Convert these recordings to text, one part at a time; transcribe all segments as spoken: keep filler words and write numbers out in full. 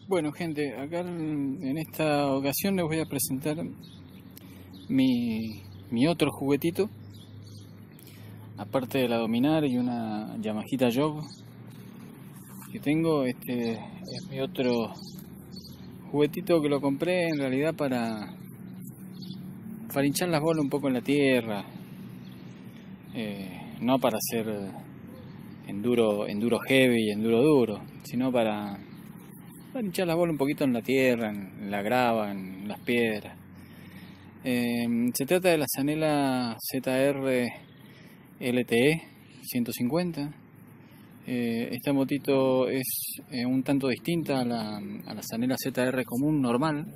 Bueno, gente, acá en esta ocasión les voy a presentar mi, mi otro juguetito, aparte de la Dominar y una Yamahita Jog que tengo. Este es mi otro juguetito que lo compré en realidad para, para hinchar las bolas un poco en la tierra, eh, no para hacer enduro, enduro heavy y enduro duro, sino para Para hinchar las bolas un poquito en la tierra, en la grava, en las piedras. Eh, se trata de la Zanela Z R L T E ciento cincuenta. Eh, esta motito es eh, un tanto distinta a la, a la Zanela Z R común normal.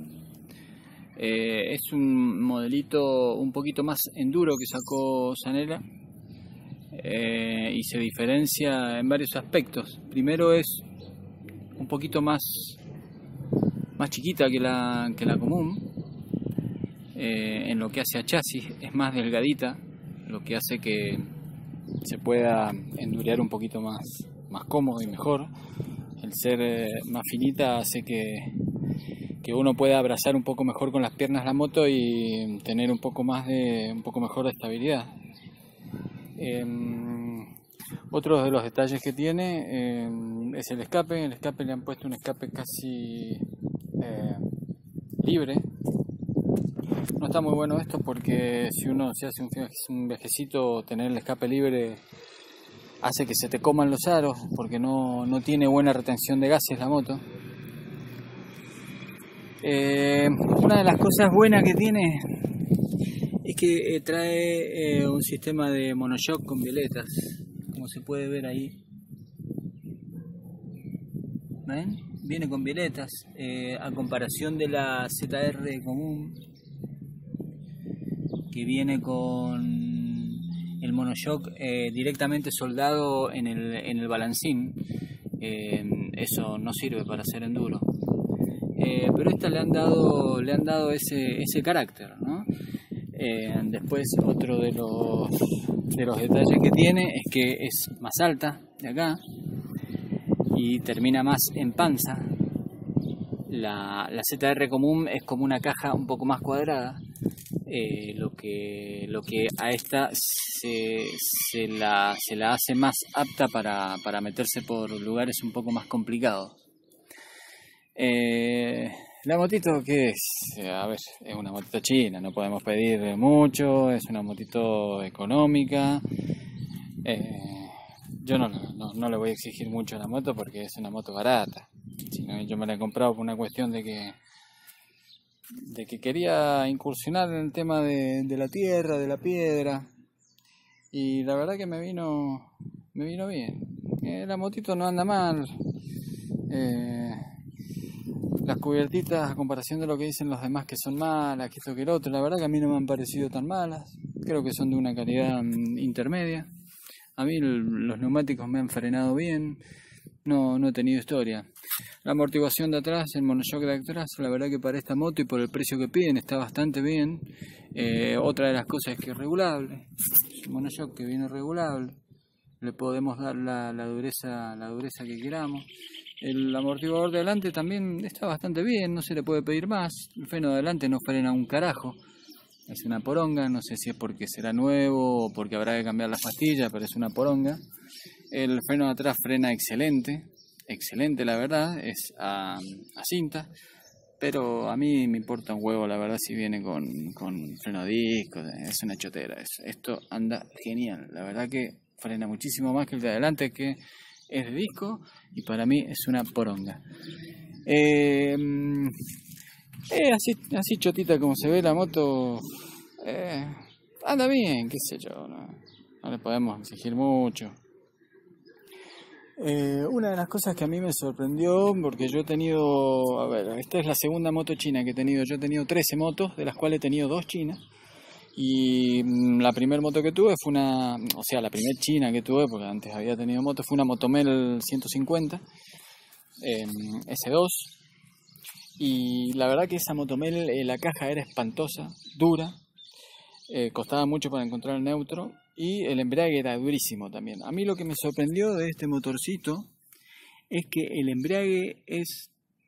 Eh, es un modelito un poquito más enduro que sacó Zanela, eh, y se diferencia en varios aspectos. Primero es un poquito más, más chiquita que la, que la común, eh, en lo que hace a chasis, es más delgadita, lo que hace que se pueda endurear un poquito más, más cómodo y mejor. El ser eh, más finita hace que, que uno pueda abrazar un poco mejor con las piernas la moto y tener un poco más de, un poco mejor de estabilidad. Eh, Otro de los detalles que tiene eh, es el escape. El escape le han puesto un escape casi eh, libre. No está muy bueno esto porque si uno se hace un, un viajecito, tener el escape libre hace que se te coman los aros, porque no, no tiene buena retención de gases la moto. Eh, una de las cosas buenas que tiene es que eh, trae eh, un sistema de monoshock con violetas, como se puede ver ahí. ¿Ven? Viene con violetas, eh, a comparación de la Z R común, que viene con el monoshock eh, directamente soldado en el, en el balancín. Eh, eso no sirve para hacer enduro. Eh, pero esta le han dado, le han dado ese, ese carácter, ¿no? Eh, después otro de los, de los detalles que tiene es que es más alta de acá y termina más en panza. La, la Z R común es como una caja un poco más cuadrada, eh, lo, que, lo que a esta se, se, la, se la hace más apta para, para meterse por lugares un poco más complicados. Eh, La motito, ¿qué es? A ver, es una motito china, no podemos pedir mucho, es una motito económica. Eh, yo no, no, no le voy a exigir mucho a la moto porque es una moto barata. Sino yo me la he comprado por una cuestión de que, de que quería incursionar en el tema de, de la tierra, de la piedra. Y la verdad que me vino, me vino bien. Eh, la motito no anda mal. Eh, Las cubiertitas, a comparación de lo que dicen los demás que son malas, que esto que el otro, la verdad que a mí no me han parecido tan malas. Creo que son de una calidad intermedia. A mí los neumáticos me han frenado bien, no, no he tenido historia. La amortiguación de atrás, el monoshock de atrás, la verdad que para esta moto y por el precio que piden está bastante bien. Eh, otra de las cosas es que es regulable, el monoshock que viene regulable, le podemos dar la, la dureza, la dureza que queramos. El amortiguador de adelante también está bastante bien, no se le puede pedir más. El freno de adelante no frena un carajo, es una poronga, no sé si es porque será nuevo o porque habrá que cambiar las pastillas, pero es una poronga. El freno de atrás frena excelente, excelente la verdad, es a, a cinta, pero a mí me importa un huevo la verdad si viene con, con freno disco, es una chotera eso. Esto anda genial, la verdad que frena muchísimo más que el de adelante, que es de disco y para mí es una poronga. Eh, eh, así, así chotita como se ve la moto, eh, anda bien, qué sé yo, no, no le podemos exigir mucho. Eh, una de las cosas que a mí me sorprendió, porque yo he tenido, a ver, esta es la segunda moto china que he tenido, yo he tenido trece motos, de las cuales he tenido dos chinas. Y la primera moto que tuve fue una, o sea, la primera china que tuve, porque antes había tenido moto, fue una Motomel ciento cincuenta, eh, ese dos. Y la verdad que esa Motomel, eh, la caja era espantosa, dura, eh, costaba mucho para encontrar el neutro y el embrague era durísimo también. A mí lo que me sorprendió de este motorcito es que el embrague es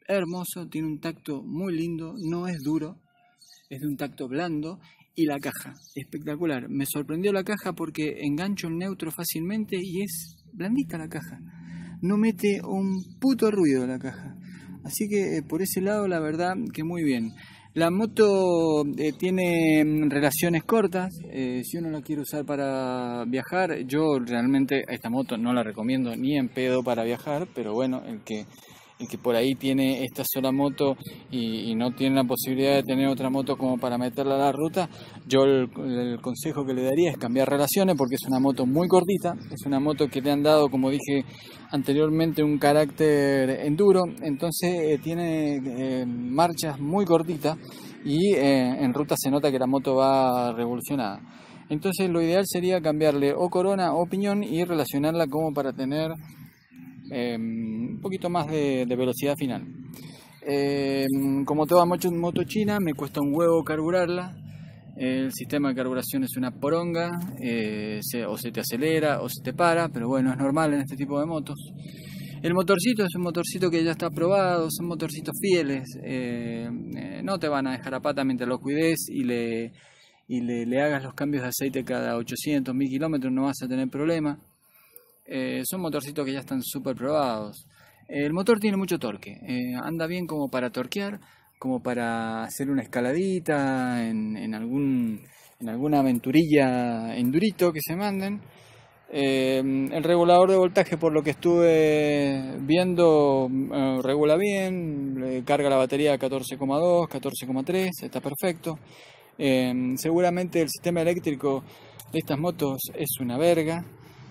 hermoso, tiene un tacto muy lindo, no es duro, es de un tacto blando. Y la caja, espectacular. Me sorprendió la caja porque engancho el neutro fácilmente y es blandita la caja. No mete un puto ruido la caja. Así que eh, por ese lado la verdad que muy bien. La moto eh, tiene relaciones cortas. Eh, si uno la quiere usar para viajar, yo realmente esta moto no la recomiendo ni en pedo para viajar. Pero bueno, el que... el que por ahí tiene esta sola moto y, y no tiene la posibilidad de tener otra moto como para meterla a la ruta, yo el, el consejo que le daría es cambiar relaciones, porque es una moto muy cortita, es una moto que le han dado, como dije anteriormente, un carácter enduro, entonces eh, tiene eh, marchas muy cortitas y eh, en ruta se nota que la moto va revolucionada. Entonces lo ideal sería cambiarle o corona o piñón y relacionarla como para tener Eh, un poquito más de, de velocidad final. Eh, como toda moto, moto china, me cuesta un huevo carburarla. El sistema de carburación es una poronga, eh, se, o se te acelera o se te para, pero bueno, es normal en este tipo de motos. El motorcito es un motorcito que ya está probado, son motorcitos fieles, eh, eh, no te van a dejar a pata mientras lo cuides y le, y le, le hagas los cambios de aceite cada ochocientos, mil kilómetros, no vas a tener problema. Eh, son motorcitos que ya están súper probados. El motor tiene mucho torque, eh, anda bien como para torquear, como para hacer una escaladita en, en, algún, en alguna aventurilla endurito que se manden. Eh, el regulador de voltaje, por lo que estuve viendo, eh, regula bien, eh, carga la batería a catorce coma dos, catorce coma tres, está perfecto. Eh, seguramente el sistema eléctrico de estas motos es una verga.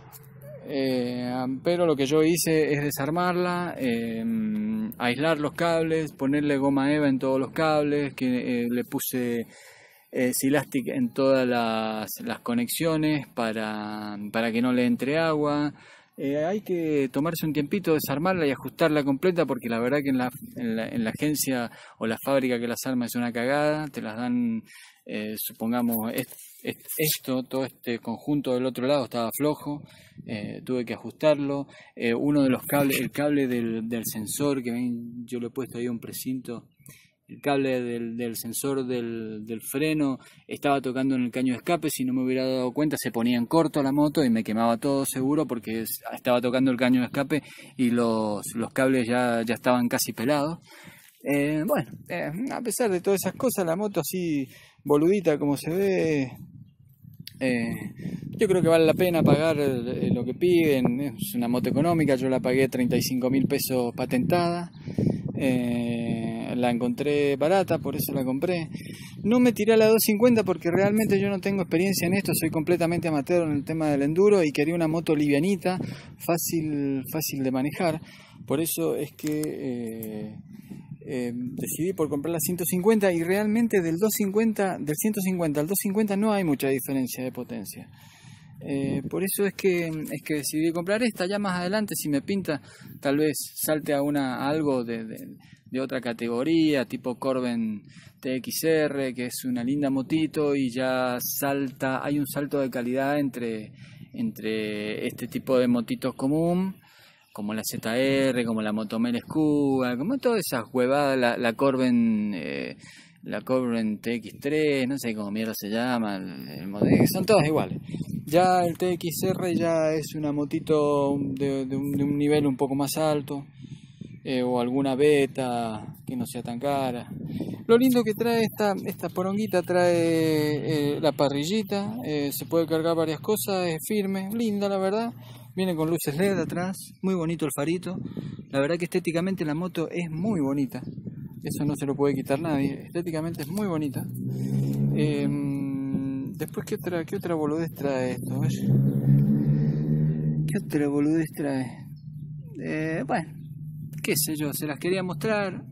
Eh, pero lo que yo hice es desarmarla, eh, aislar los cables, ponerle goma eva en todos los cables, que eh, le puse eh, Silastic en todas las, las conexiones para, para que no le entre agua. Eh, hay que tomarse un tiempito, desarmarla y ajustarla completa, porque la verdad que en la, en la, en la agencia o la fábrica que las arma es una cagada, te las dan, eh, supongamos, es, es, esto, todo este conjunto del otro lado estaba flojo, eh, tuve que ajustarlo, eh, uno de los cables, el cable del, del sensor, que ven, yo le he puesto ahí un precinto, el cable del, del sensor del, del freno estaba tocando en el caño de escape. Si no me hubiera dado cuenta, se ponía en corto la moto y me quemaba todo seguro, porque estaba tocando el caño de escape y los, los cables ya, ya estaban casi pelados. Eh, bueno, eh, a pesar de todas esas cosas, la moto así boludita como se ve, eh, yo creo que vale la pena pagar lo que piden. Es una moto económica, yo la pagué treinta y cinco mil pesos patentada. Eh, la encontré barata, por eso la compré. No me tiré a la doscientos cincuenta porque realmente yo no tengo experiencia en esto, soy completamente amateur en el tema del enduro y quería una moto livianita, fácil, fácil de manejar. Por eso es que eh, eh, decidí por comprar la ciento cincuenta, y realmente del doscientos cincuenta, del ciento cincuenta al doscientos cincuenta no hay mucha diferencia de potencia. Eh, por eso es que, es que decidí comprar esta. Ya más adelante, si me pinta, tal vez salte a, una, a algo de, de, de otra categoría, tipo Corben T X R, que es una linda motito, y ya salta, hay un salto de calidad entre, entre este tipo de motitos común, como la Z R, como la Motomel Scuba, como todas esas huevadas, la, la Corben... Eh, la Corben T X tres, no sé cómo mierda se llama, el, el modelo, son todas iguales. Ya el T X R ya es una motito de, de, un, de un nivel un poco más alto, eh, o alguna beta que no sea tan cara. Lo lindo que trae esta, esta poronguita, trae eh, la parrillita, eh, se puede cargar varias cosas, es firme, linda la verdad. Viene con luces L E D atrás, muy bonito el farito. La verdad que estéticamente la moto es muy bonita. Eso no se lo puede quitar nadie. Estéticamente es muy bonita. Eh, después, ¿qué otra, qué otra boludez trae esto? A ver. ¿Qué otra boludez trae? Eh, bueno, qué sé yo, se las quería mostrar.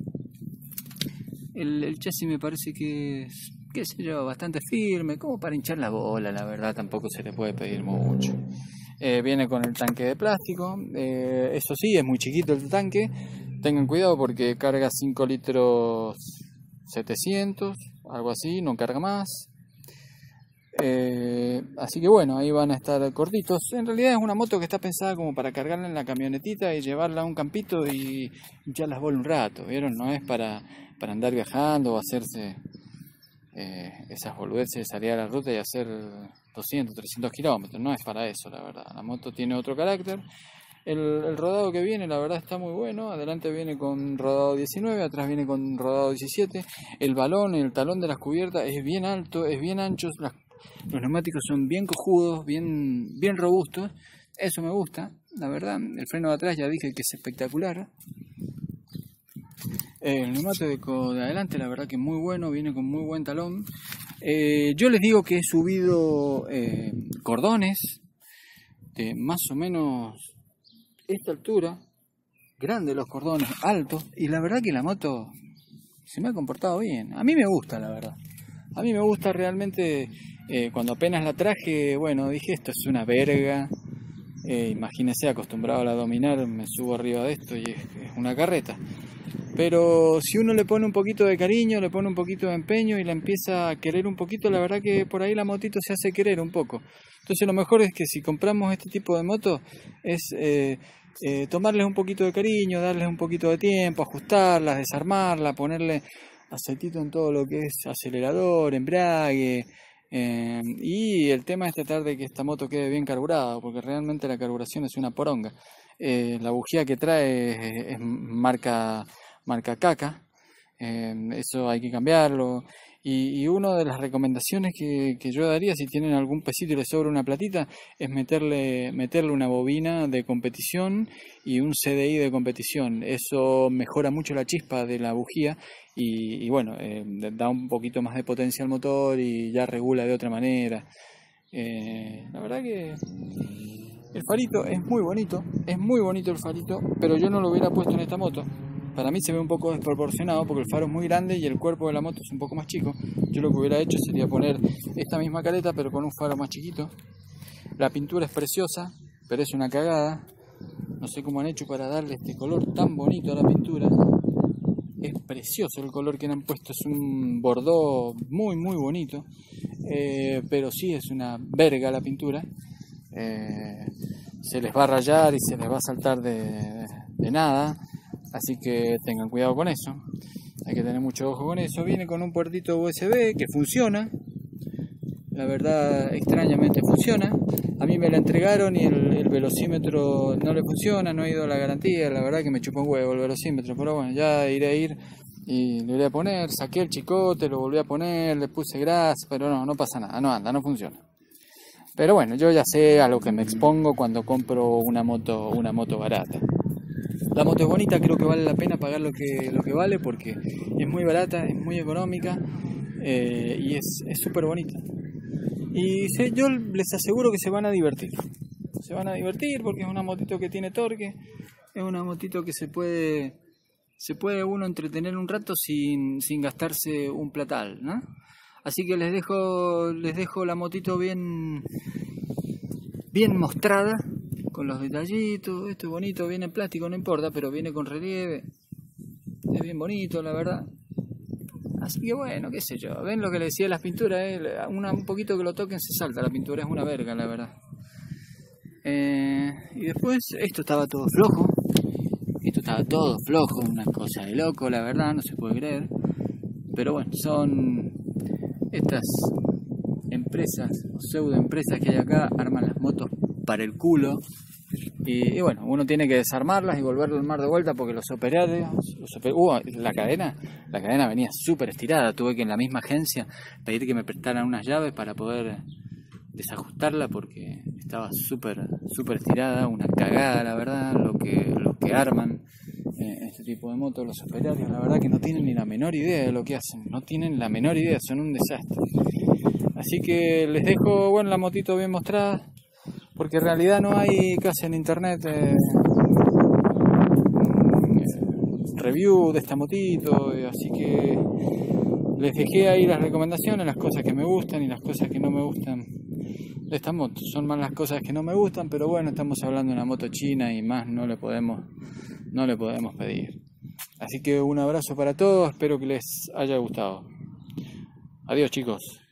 El, el chasis me parece que es, qué sé yo, bastante firme, como para hinchar la bola, la verdad, tampoco se le puede pedir mucho. Eh, viene con el tanque de plástico, eh, eso sí, es muy chiquito el tanque. Tengan cuidado porque carga cinco litros setecientos, algo así, no carga más. Eh, así que bueno, ahí van a estar cortitos. En realidad es una moto que está pensada como para cargarla en la camionetita y llevarla a un campito y hinchar las bolas un rato, ¿vieron? No es para, para andar viajando o hacerse eh, esas boludeces de salir a la ruta y hacer doscientos, trescientos kilómetros. No es para eso, la verdad. La moto tiene otro carácter. El, el rodado que viene, la verdad, está muy bueno. Adelante viene con rodado diecinueve, atrás viene con rodado diecisiete. El balón, el talón de las cubiertas es bien alto, es bien ancho. Las Los neumáticos son bien cojudos, bien, bien robustos. Eso me gusta, la verdad. El freno de atrás ya dije que es espectacular. El neumático de adelante, la verdad que es muy bueno, viene con muy buen talón. Eh, yo les digo que he subido eh, cordones de más o menos esta altura. Grandes los cordones, altos. Y la verdad que la moto se me ha comportado bien. A mí me gusta, la verdad. A mí me gusta realmente. Eh, cuando apenas la traje, bueno, dije, esto es una verga. Eh, imagínense, acostumbrado a la dominar, me subo arriba de esto y es, es una carreta. Pero si uno le pone un poquito de cariño, le pone un poquito de empeño y la empieza a querer un poquito, la verdad que por ahí la motito se hace querer un poco. Entonces lo mejor es que si compramos este tipo de moto es eh, eh, tomarles un poquito de cariño, darles un poquito de tiempo, ajustarlas, desarmarlas, ponerle aceitito en todo lo que es acelerador, embrague. Eh, y el tema es tratar de que esta moto quede bien carburada, porque realmente la carburación es una poronga. Eh, la bujía que trae es, es marca, marca caca, eh, eso hay que cambiarlo. Y, y una de las recomendaciones que, que yo daría, si tienen algún pesito y les sobra una platita, es meterle, meterle una bobina de competición y un C D I de competición. Eso mejora mucho la chispa de la bujía y, y bueno, eh, da un poquito más de potencia al motor y ya regula de otra manera. Eh, la verdad que el farito es muy bonito, es muy bonito el farito, pero yo no lo hubiera puesto en esta moto. Para mí se ve un poco desproporcionado porque el faro es muy grande y el cuerpo de la moto es un poco más chico. Yo lo que hubiera hecho sería poner esta misma careta pero con un faro más chiquito. La pintura es preciosa, pero es una cagada. No sé cómo han hecho para darle este color tan bonito a la pintura. Es precioso el color que le han puesto, es un bordó muy muy bonito. Eh, pero sí es una verga la pintura. Eh, se les va a rayar y se les va a saltar de, de nada. Así que tengan cuidado con eso, hay que tener mucho ojo con eso. Viene con un puertito U S B que funciona, la verdad extrañamente funciona. A mí me la entregaron y el, el velocímetro no le funciona, no he ido a la garantía, la verdad que me chupa un huevo el velocímetro, pero bueno, ya iré a ir y le iré a poner, saqué el chicote, lo volví a poner, le puse grasa, pero no, no pasa nada, no anda, no funciona. Pero bueno, yo ya sé a lo que me expongo cuando compro una moto, una moto barata. La moto es bonita, creo que vale la pena pagar lo que, lo que vale porque es muy barata, es muy económica eh, y es súper bonita. Y se, yo les aseguro que se van a divertir. Se van a divertir porque es una motito que tiene torque, es una motito que se puede, se puede uno entretener un rato sin, sin gastarse un platal, ¿no? Así que les dejo, les dejo la motito bien, bien mostrada. Con los detallitos, esto es bonito, viene en plástico, no importa, pero viene con relieve, es bien bonito la verdad. Así que bueno, qué sé yo, ven lo que le decía de las pinturas, eh? una, un poquito que lo toquen se salta, la pintura es una verga la verdad. Eh, y después esto estaba todo flojo, esto estaba todo flojo, una cosa de loco la verdad, no se puede creer. Pero bueno, son estas empresas o pseudo empresas que hay acá, arman las motos para el culo. Y, y bueno, uno tiene que desarmarlas y volverlo al mar de vuelta porque los operarios, los oper... uh, la cadena, la cadena venía súper estirada, tuve que en la misma agencia pedir que me prestaran unas llaves para poder desajustarla porque estaba súper súper estirada, una cagada la verdad, lo que, lo que arman eh, este tipo de motos, los operarios, la verdad que no tienen ni la menor idea de lo que hacen, no tienen la menor idea, son un desastre. Así que les dejo, bueno, la motito bien mostrada, porque en realidad no hay casi en internet eh, review de esta motito, así que les dejé ahí las recomendaciones, las cosas que me gustan y las cosas que no me gustan de esta moto. Son más las cosas que no me gustan, pero bueno, estamos hablando de una moto china y más no le podemos, no le podemos pedir. Así que un abrazo para todos, espero que les haya gustado. Adiós chicos.